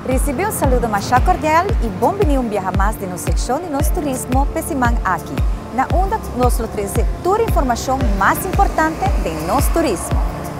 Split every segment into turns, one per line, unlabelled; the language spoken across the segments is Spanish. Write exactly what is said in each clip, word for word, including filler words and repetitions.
Recibe un saludo más cordial y bienvenido un viaje más de nuestra sección de nuestro turismo Pesimán aquí, na onda nuestro trece toda información más importante de nuestro turismo.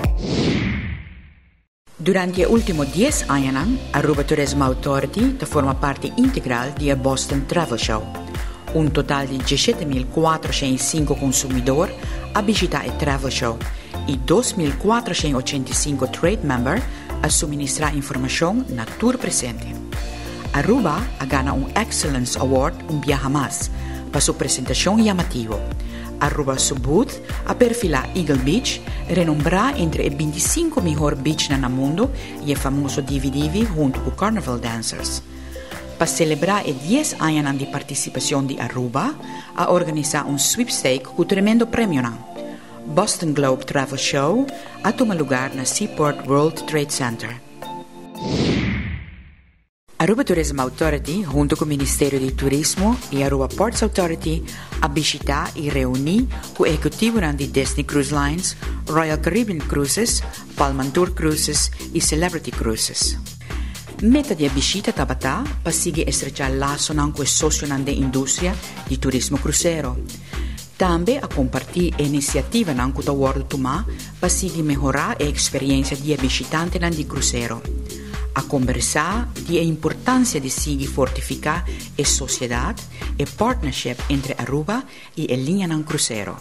Durante gli ultimi dieci anni, Aruba Tourism Authority forma parte integrale del Boston Travel Show. Un totale di diciassettemila consumatori a visitare il Travel Show e duemilaquattrocentottantacinque trade member a somministrare informazioni na tour presente. Aruba ha ganato un Excellence Award un viaje más per sua presentazione llamativa. Aruba su booth a perfila Eagle Beach, renombrada entre i venticinque migliori beach nel mondo e il famoso D V D V junto con Carnival Dancers. Per celebrare i dieci anni di partecipazione di Aruba, ha organizzato un sweepstake con tremendo premio. Boston Globe Travel Show ha tomato lugar nel Seaport World Trade Center. Aruba Tourism Authority, junto con il Ministero di Turismo e Aruba Ports Authority, ha visitato e riunito con esecutivi di Disney Cruise Lines, Royal Caribbean Cruises, Palm Tour Cruises e Celebrity Cruises. Meta di visita tabata per seguire estregiare lasso con il socio dell'industria di turismo crucero. També a compartir iniziative con il World Tuma per seguire migliorare l'esperienza di visitanti di crucero. A conversar di importanza di seguir fortificar la sociedad e partnership entre Aruba e el linea nan crucero.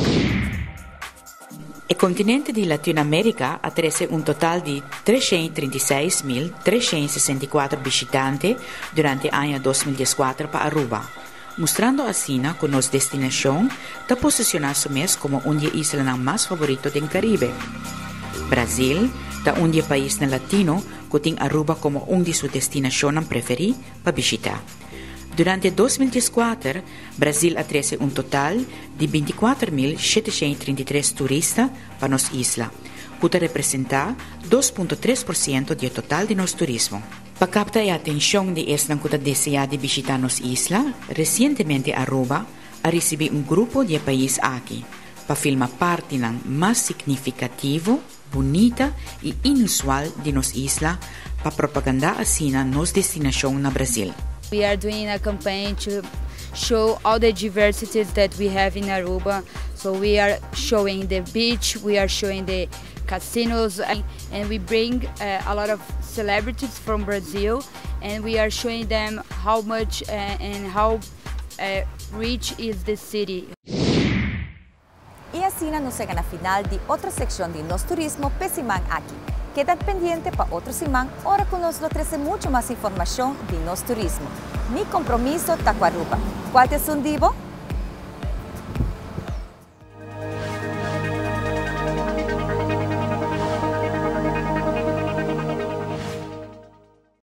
Il continente di Latinoamerica ha trece un total di trecentotrentaseisamila trecentosessantaquattro visitanti durante l'anno duemiladiciassette per Aruba, mostrando así con nos destinación da posicionarse mes como un día isla más favorito del Caribe. Brasil, da un día país latino, que tiene Aruba como una de sus destinaciones preferidas para visitar. Durante duemiladiciassette, Brasil ha trece un total de veinticuatro mil setecientotrentatré turistas para nuestra isla, que representa dos punto tres por ciento del total de nuestro turismo. Para captar la atención de esta que desea de visitar nuestra isla, recientemente Aruba ha recibido un grupo de países aquí para filmar parte más significativo, bonita y inusual de nuestra isla para propaganda así nuestra destinación en Brasil.
We are doing a campaign to show all the diversities that we have in Aruba. So we are showing the beach, we are showing the casinos, and we bring uh, a lot of celebrities from Brazil, and we are showing them how much uh, and how uh, rich is the city.
Y así nos llega a final de otra sección de Nos Turismo Pesimán aquí. Quedad pendiente para otro Simán, ahora con nos lo trece mucho más información de Nos Turismo. Mi compromiso está con Aruba. ¿Cuál es un divo?